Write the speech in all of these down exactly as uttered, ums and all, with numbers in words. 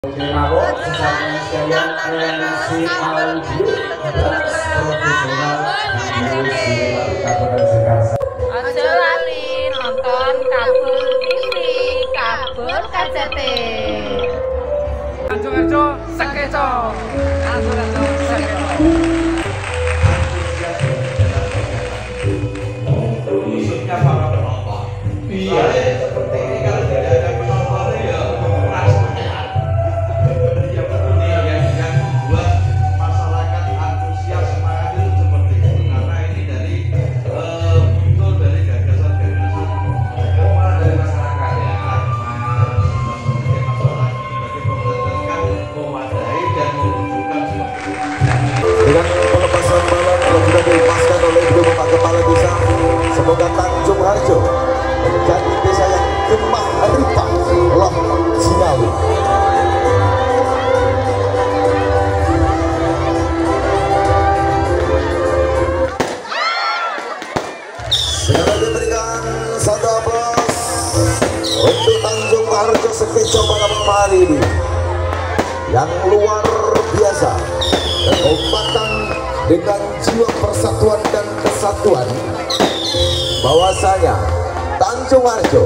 Mabok bersama sekalian si audio profesional musik Kabupaten Sekarsa. Aja lali nonton Kabul T V, Kabul K C T. Anjo-anjo sekeco. Anjo-anjo sekeco. Khususnya para penonton. Iya, seperti ini kalau tidak ada penonton ya rasanya. Yang penting yang yang membuat masyarakat antusias semangat itu seperti itu karena ini dari eh, muncul dari gagasan-gagasan kemana dari masyarakat ya, mas sebagai masyarakat sebagai pemerintah kan mewadai dan mewujudkan seperti itu. Dengan pelepasan balon yang sudah dilepaskan oleh Ibu Bapak Kepala Desa, semoga Tanjung Harjo menjadi desa yang gemah ripah loh Sinawi. Segera diberikan satu aplaus untuk Tanjung Harjo Sekeco pada malam hari ini yang luar biasa. Kekompakan dengan jiwa persatuan dan kesatuan, bahwasanya Tanjung Harjo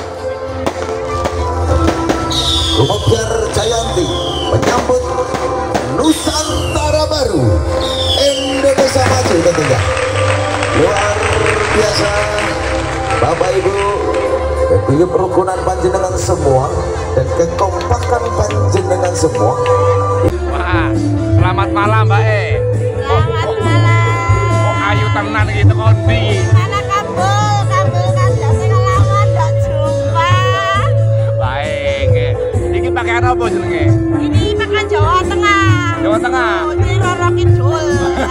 Rumokyar Jayanti menyambut Nusantara Baru Indonesia Maju tentunya. Luar biasa Bapak Ibu, keguyup rukunan panjenengan semua dan kekompakan panjenengan semua. Wah, selamat malam Mbak E. Selamat malam. Oh, ayu tenan gitu kondi. Mana Kabul, Kabul kan jadi lama ndak jumpa. Baik. Iki pakaian apa jenenge? Ini makan Jawa Tengah. Jawa Tengah. Oh, ini Roro Kidul.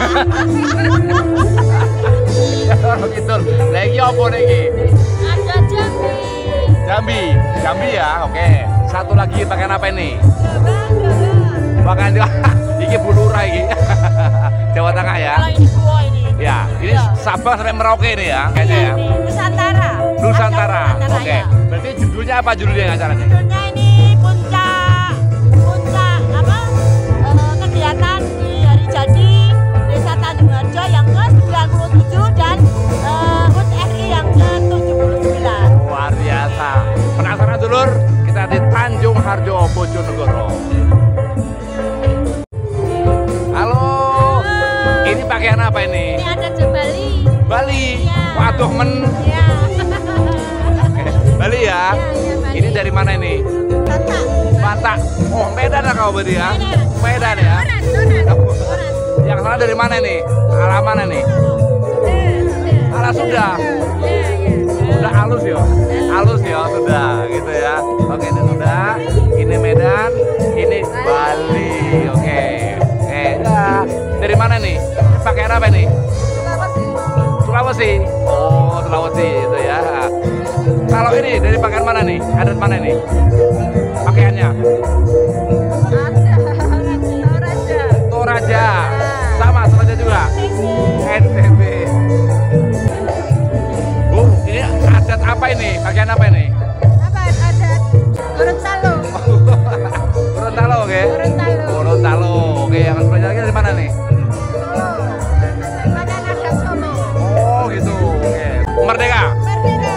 Ya orang gitu. Lah iki apa niki? Ada Jambi. Jambi. Jambi ya. Oke. Satu lagi pakaian apa ini? Jawa, Jawa. Pakaian iki Bulura iki. Jawa Tengah ya. Kalau ini gua ini. Ya, ini Iya. Sabang sampai Merauke ini ya kayaknya ya. Ini Nusantara. Nusantara. Ada Oke. Nusantara, ya. Berarti judulnya apa judulnya acaranya? Judulnya ini puncak puncak apa eh, kegiatan di hari jadi Desa Tanjung Harjo yang ke sembilan puluh tujuh dan eh, H U T R I yang ke tujuh puluh sembilan. Luar biasa. Penasaran dulur? Kita di Tanjung Harjo Bojonegoro. Halo. Ini pakaian apa ini? Ini ada Bali. Bali. Iya. Waduh men. Ya. Oke, Bali ya. Iya, iya, Bali. Ini dari mana ini? Batak. Batak. Oh, Medan lah kau berarti ya? Medan. Medan ya. Oran, oran, oran. Yang sana dari mana nih? Arah mana nih? Arah Sunda. Iya, iya. Udah halus ya, halus ya sudah gitu ya. Oke ini sudah, ini Medan, ini Bali. Oke, eh ya. Dari mana nih? Pakaian apa nih? Sulawesi. Oh Sulawesi itu ya. Kalau ini dari pakaian mana nih? Adat mana nih? Pakaiannya? Toraja. Sama Toraja juga. N T B. Bu, ini adat apa ini? Pakaian apa ini? Apa ada Gorontalo? Gorontalo, oke? Gorontalo. Gorontalo, oke. Yang belajar lagi dari mana nih? Solo. Badan ada Solo. Oh, gitu. Oke. Merdeka. Merdeka.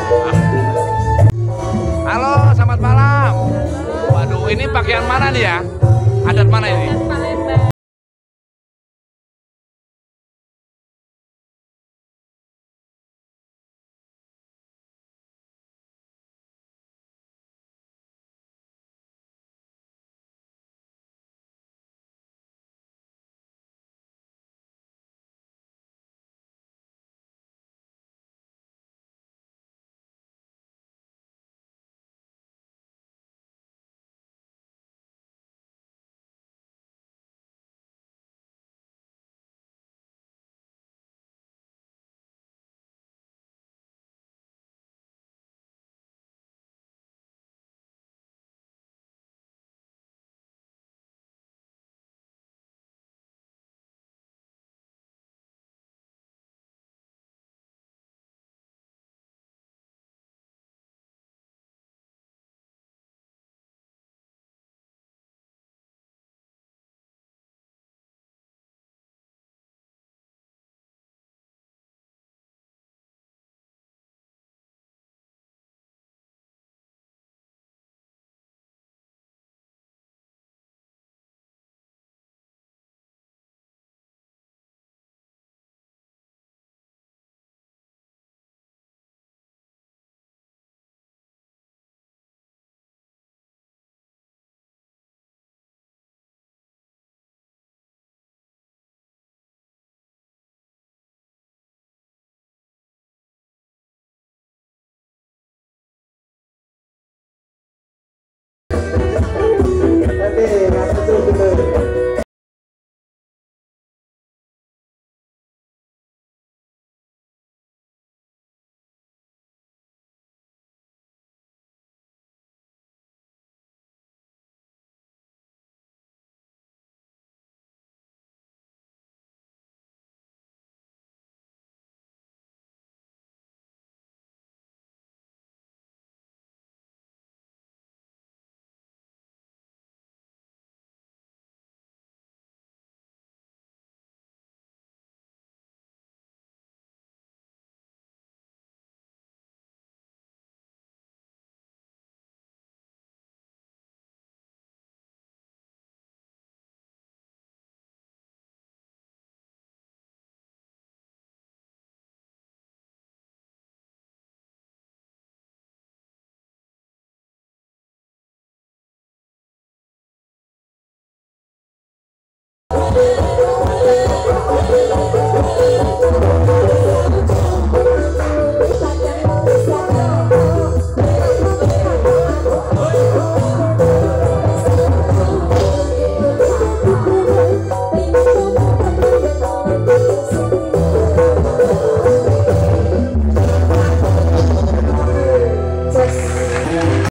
Halo, selamat malam. Waduh, ini pakaian mana nih ya? Adat mana ini? Palembang. Thank you.